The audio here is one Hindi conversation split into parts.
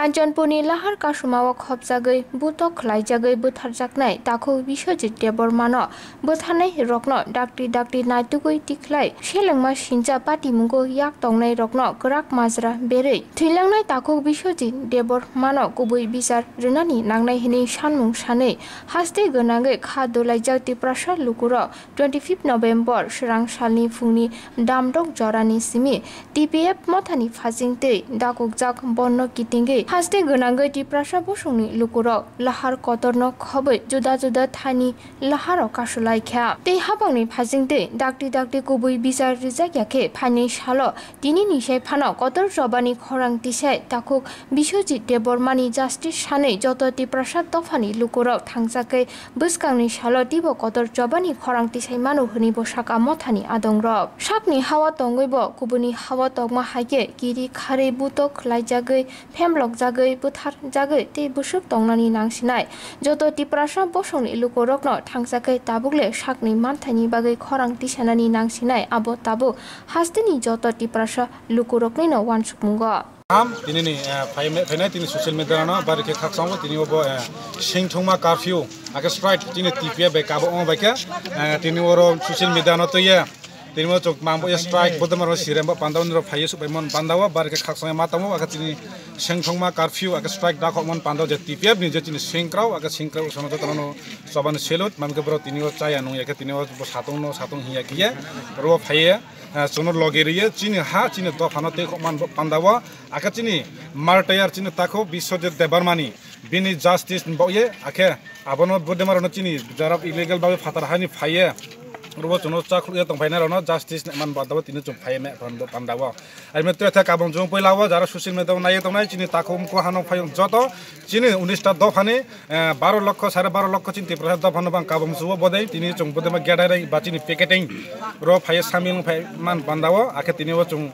कांचनपुरनि लाहार कासुमाव खबजागै बुतक खलायजागै बुथारजागनाय दाखौ बिश्वजित देबबर्मानो बुथारनाय रकनो डाक्टि नायतुगै तिख्लाय सेलेंमा सिनजा पाटिमुंगो याक तंनाय रकनो गराक माजरा बेरै थैलांनाय दाखौ बिश्वजित देबबर्मानो गुबै बिचार रोनानि नांनाय हिनै सानमुं सानै हास्ते गोनाङै खा दोलायजाग तिप्रासा लुकुरो 25 नभेम्बर सोरां सालनि फुंनि दामदक जरानि सिमि टिपिएफ मथानि फाजिंतै दाकुकजाक बन्न किटिंगै हास्ते गोनाङै तिप्रासा बसुंनि लुकुरो लाहार कतरनो खबै जुदा जुदा थानि लाहारो कासुलायख्या तै हाबांनि फाजिंतै डाक्टि गुबै बिचार रिजायाखे फानि सालो दिनि निसाय फानो कतर जबानि खरां तिसाय दाकुक बिश्वजित देबबर्मानि जास्टिस सानै जत तिप्रासा दफानि लुकुरो थांजाकै बुसकांनि सालो तिबो कतर जबानि खरां तिसाय मानु हनि बसाका मथानि आदंरब साकनि हावा तंगैबो गुबुनि हावा तगमा हायके गिरि खारै बुतक खलायजागै फेमलक जागै बुथार जागै ते बुसुक तंनानि नांसिनाय जत तिप्रासा बसंनि लुकुरकनो थांजाकै ताबुकले साकनि मानथायनि बागै खरां तिसानानि नांसिनाय आबो ताबु हास्तेनि जत तिप्रासा लुकुरकनिनो वानसुकमुंगो दिनैनि फैनाय दिनै ससियेल मिडियानो बारके खाकसांबो दिनै अब सिंथंमा कर्फ्यू आके स्ट्राइक दिनै टिपिए बे काबो अ बायके दिनै ओरो ससियेल मिडियानो तोया दिनै मो चोक मांबो स्ट्राइक बदमार सिरेम पांदावनि फायो सुबायमन पांदावा बारके खाकसां मातामो आके दिनै सिंथंमा कर्फ्यू आके स्ट्राइक दाखमन पांदाव जे टिपिए नि जे दिनै सिंक्राव आके सिंक्राव सनो जतनो सबान सेलुट मानके ब्रो दिनै ओ चाया नु याके दिनै ओ सातों हिया किया रो फाये सोनो लगेरिये चिनि हा चिनि दफानो ते खमान पांदावा आके चिनि मारटायार चिनि ताखो बिश्वजित देबबर्मानि बिनि जस्टिस बये आके आबनो बदमारनो चिनि जराब इलीगल बाबे फातारहानि फाये रुबो चुनो चाखुया तंफायना रनो जस्टिस मान बादाव तिनि चुम फायमे पांदावा आइमे त्रेथा काबं जों पैलावा जारा ससियल मिडिया नाय तंनाय चिनि ताखोम को हानो फाय जत चिनि 19 टा दफाने 12 लाख 12.5 लाख चिनि तिप्रासा दफानो बां काबं जुबो बदै तिनि चुम बदमा गेडारै बाचिनि पेकेटिंग रो फाय सामिल फाय मान पांदावा आके तिनि व चुम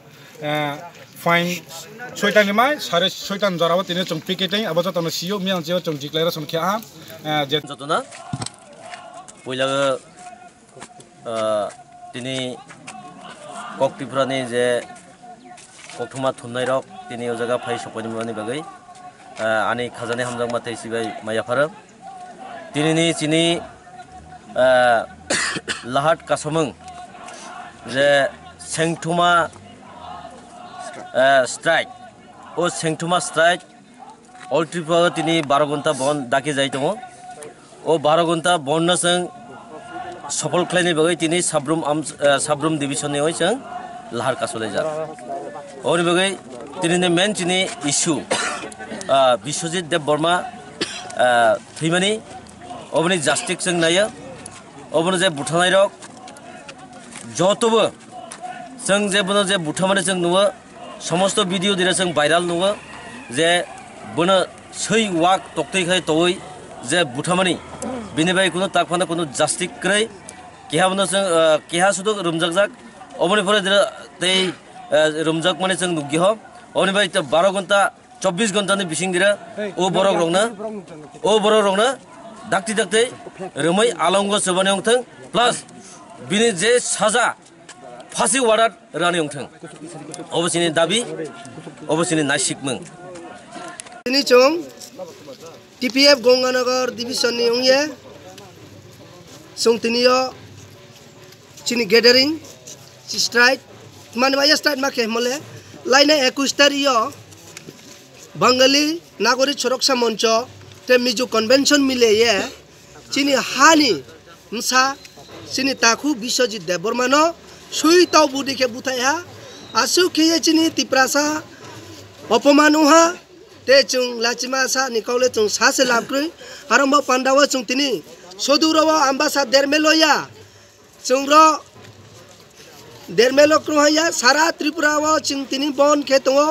फाइन 6 टानि माय 6.5 टान जराव तिनि चुम पेकेटिंग अब जतनो सियो मियां जे चुम जिक्लायरा संख्या जे जतना पहिला दिनै कक्टिफ्रानि जे कक्टुमा थुननाय रक दिनै ओ जायगा फाय सपयनि बागै आनि खाजानाय हामजां माथाय सिबाय मायाफार दिनैनि चिनि लाहाट कासमं जे सेंथुमा स्ट्राइक ओ सेंथुमा स्ट्राइक अल्ट्रिफा दिनै 12 घन्टा बन दाके जाय दङ ओ 12 घन्टा बन जों सफल खालायनाय बागै दिनै साब्रुम डिभिजननि जों लाहार कासलायजा ओरै बागै दिनैनि मेन चिनि इस्यु बिश्वजित देबबर्मा थैमानि अबनि जास्टिस जों नायो अबनो जे बुथानाय रक जतबो जों जेबनो जे बुथामाने जों नुयो समस्त भिडिअ दिरे जों भाइराल नुयो जे बनो सै वाक तक्तैखाय तवै जे बुथामानि बिनिबाय कुनो ताकफाना कुनो जास्टिस क्रै केहाबनो जों केहा सुदो रमजाक अबनि फरे तै रमजाक माने जों नुगिह अबनिबाय 12 घन्टा 24 घन्टानि बिसिं दिरे ओ बरक रंनो दाक्ति रोमै आलंग सोबानि अंथों प्लास बिनि जे साजा फासि वार्डार रानि अंथों अबसिनि दाबि अबसिनि नासिकमों दिनै जों टिपिएफ गंगानगर डिभिजननि उंये संतिनियो चिनि गेदारिं स्ट्राइक माने माया स्ट्राइक माखे मले लाइना 21 तारियो बांगाली नागरिक सुरक्षा मंच ते मिजु कन्वेंशन मिले ये चिनि हानि मसा चिनि ताखु बिश्वजित देबबर्मानो सुइताव बुदिखे बुथाया आसु खेये चिनि तिप्रासा अपमानुहा ते जों लाचिमासा निकावले जों सासे लाबग्रै आरम्भ पांडावा जों तिनि सदुरवा आम्बासा देरमेलोया जों र देरमेलो क्रहया सारा त्रिपुरावा जों तिनि बन खेतङो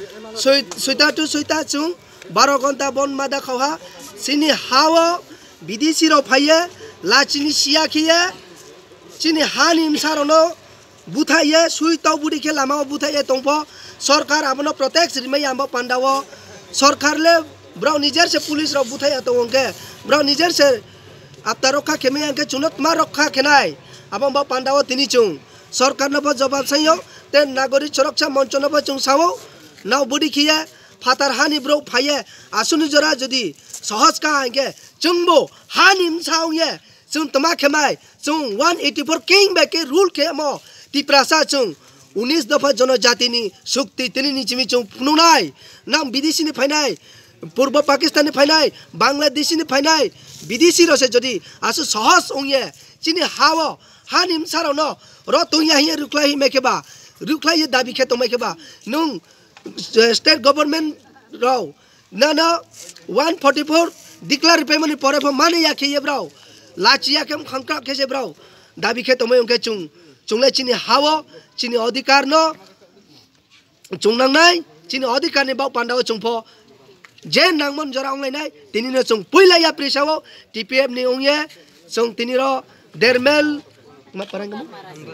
सैता जों 12 घन्टा बन मादा खावहा सिनि हावो बिदिसि र फायो लाचिनि सिया खिये चिनि हानि मसारनो बुथाये सुइताव बुदिखे लामाव बुथाये तंफ सरकार आबनो प्रत्यक्ष रिमै आम्बो पांडावा सरकारले ब्राउ निजेर से पुलिस रो बुथाया तो उनके ब्राउ निजेर से आपता रखा खेमे अंके चुनत मा रखा खेनाय आबो बा पांडावा तिनि चुं सरकार नबो जवाब सयो ते नागरिक सुरक्षा मंच नबो चुं सावो नाव बुडी खिया फातार हानि ब्रो फाये आसुनि जरा जदि सहज का आगे जोंबो हानिम साउये जों तमा खेमाय जों 184 किंग बेके रूल के मो तिप्रासा जों 19 दफा जनजातिनि शक्ति तिनि निचिमि जों फुनुनाय नाम विदेशीनि फायनाय पूर्व पाकिस्तानी फायनाय बांग्लादेशी फायनाय विदेशी रसे जदि आसु सहज ओंये चिनि हाव हानिम सारो न र तुया हिए रुखलाई मेकेबा रुखलाई दाबी खे तमेकेबा नुं स्टेट गवर्नमेंट राव ना 144 डिक्लेयर पेमेंट परे माने याखे ये ब्राव लाचिया केम खंका केसे ब्राव दाबी खे तमे उनके चुंगले चिनि हाव चिनि अधिकार न चुंगनांनाय चिनि अधिकार ने बाव पांडाव चुंफो जे नांगमन जरा ओंलायनाय तिनिनो चुं पुइला या प्रेसाव टीपीएफ नि ओंये चुं तिनिरो देरमेल मा पारांगम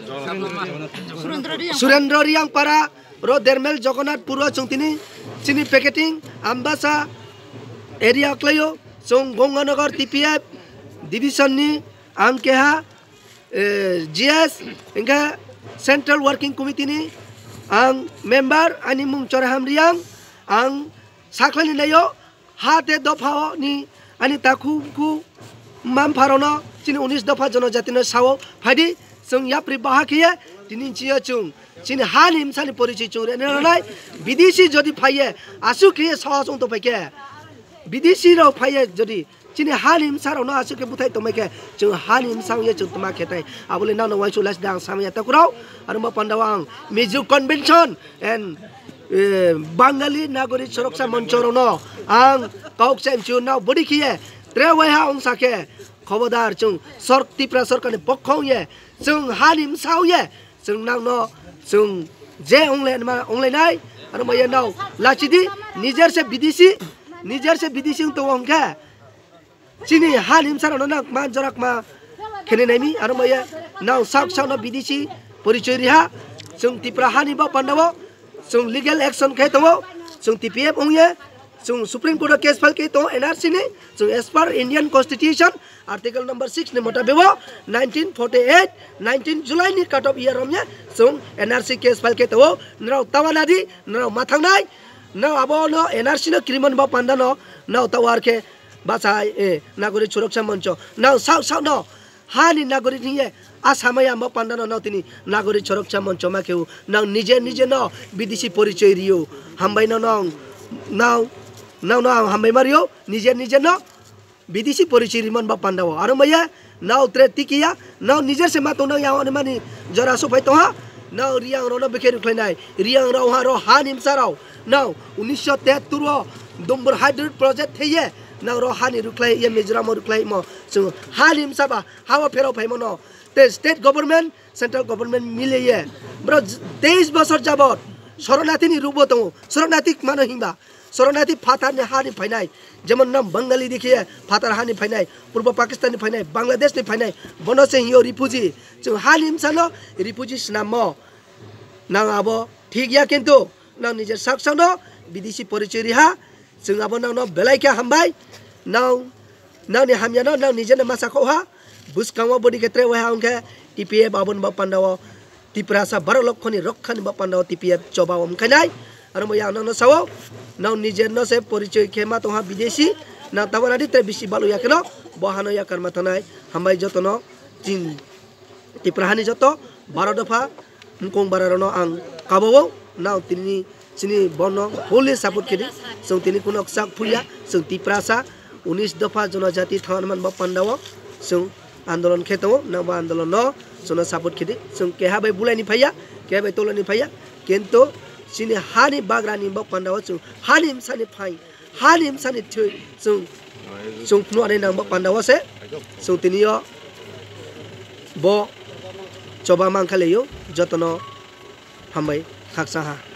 सुरेंद्र रियांग पारा रो देरमेल जगन्नाथपुर चुं तिनि चिनि पैकेटिंग आम्बासा एरिया क्लयो चुं गंगानगर टीपीएफ डिविजन नि आंकेहा जीएस इंगा सेंट्रल वर्किंग कमिटी नि आं मेंबर आनि मुं चरहाम रियांग आं साखलानि नायो हाते दफाओ नि आनि ताखुखु माम फारोनो चिनि 19 दफा जनजातिनो सावो फादि जों याप्रि बाहाखिये तिनि चियो चुं चिनि हानि इमसानि परिचय चुं रेनाय विदेशी जदि फाये आसुखिये सहज उंतो फायके विदेशी रो फाये जदि चिनि हानि इमसारो न आसुके बुथाय तमेके जों हानि इमसां ये चुं तमा खेताय आबले नानो वाइसु लास दां सामया तकुराव आरो म पांडावां मिजु कन्वेंशन एंड बांगाली नागरिक सुरक्षा मंचरो न आं काउक्सेम चुं नाव बडि खिये त्रेवाहा अंसाके खबरदार जों तिप्रा सरकारनि पक्षाव ये जों हानिम सावये जों नाव न जों जे ओंलायनाय आरो मये नाव लाचिदि निजेर से विदेशी तो अंके चिनि हानिम सारो न मा जराक मा खेने नायमी आरो मये नाव साक साव न विदेशी परिचय रिहा जों तिप्रा हानि बा पांडाव जों लीगल एक्शन खे तो जों टीपीएफ ओंये जों सुप्रीम कोर्ट केस फाइल के तो एनआरसी ने जों as per Indian constitution article number 6 ने मोटाबेबो 1948 19 जुलाई नि कट ऑफ ईयर हमने जों एनआरसी केस फाइल के तो नराव तावानादि नराव माथांनाय न आबो न एनआरसी न क्रिमन बा पांडा न न तावार के बासा नागरिक सुरक्षा मंच न साव न हानि नागरिक निये आसामया म पांडा न तिनी नागरिक सुरक्षा मंच मा केउ न निजे न विदेशी परिचय रियो हमबाय न नाव हमें मारियो निजे न विदेशी परिचय रिमन बा पांडाव आरो मया नाव त्रे तिकिया नाव निजे से मातो न यावन मानी जरा सोफाय तो नाव रियांग रो बेखे रुखलायनाय रियांग रो हा रो हानिम साराव नाव 1973 रो दंबर हाइड्रो प्रोजेक्ट थेये नाव रो हानि रुखलाय ये मिजोराम रुखलाय म जों हानिम साबा हावा फेराव फायमन ते स्टेट गवर्नमेंट सेंट्रल गवर्नमेंट मिले ये ब्रो 23 बছর যাবত शरणार्थी रूप तो शरणार्थी मानो हिंबा शरणार्थी फातार ने हानि फाइनाय जेमन नाम बंगाली देखिए फातार हानि फाइनाय पूर्व पाकिस्तानी फाइनाय बांग्लादेश ने फाइनाय बनो से हियो रिफ्यूजी जो हानि हिमसानो रिफ्यूजी नाम ना आबो ठीक या किंतु ना निजे साक्षनो विदेशी परिचय रिहा जों आबो ना बेलायका हामबाय ना ने हामिया ना निजे ने मासाखौ हा बुसकांवा बडि केत्रे वा अंके टीपीएफ आबन बा पांडाव तिप्रासा 12 लक्षनि रक्षानि बा पांडाव टीपीएफ चबाव हमखायनाय आरो मया न सावो नाव निजे न से परिचय खेमा तो हा विदेशी ना तावनादि ते बिसि बालु याकेनो बहानो या कर्मा थनाय हमबाय जतन तीन तिप्राहानि जत 12 दफा मुकं बारारन आं काबावो नाव तिनि चिनि बन होले सापोर्ट केदि जों तिनि कुनो साक फुलिया जों तिप्रासा 19 दफा जनजाति थानमान बा पांडाव जों आंदोलन खेतो ना बा आंदोलन न जों सापोर्ट केदि जों केहा बाय बुलायनि फाया केहा बाय तोलनि फाया किन्तु चिनि हानि बाग्रानि बा पांडाव जों हानि हिमसानि फाय हानि हिमसानि थै जों फुनुआनि नाम बा पांडाव से जों तिनियो ब चबा मांखालेयो जतन हामबाय खाकसाहा।